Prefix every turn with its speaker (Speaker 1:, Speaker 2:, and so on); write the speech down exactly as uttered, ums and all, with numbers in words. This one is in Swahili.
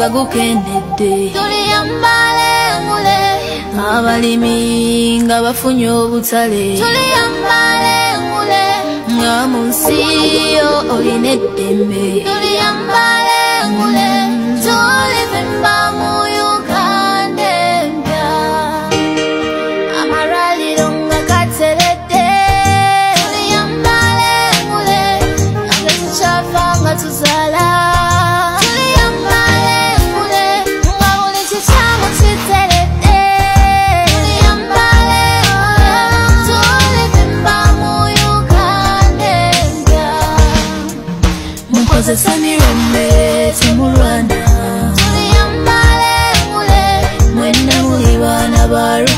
Speaker 1: nga gukendedde.
Speaker 2: Tuliyambala engule,
Speaker 1: abalimi nga bafunye obutale.
Speaker 2: tuliyambala engule,
Speaker 1: nga mu nsi yo olina eddembe.
Speaker 2: tuliyambala engule, tulivimba mu Uganda empya. Amalwaliro nga gateredde. Tuliyambala engule, nga tetukyafa nga tuzaala. Tuliyambala engule, nga buli kikyamu kiteredde. Tuliyambala engule, tulivimba mu Uganda empya.
Speaker 1: Mukozesa mirembe temulwana.
Speaker 2: Tuliyambala engule,
Speaker 1: Mwenna muli baana ba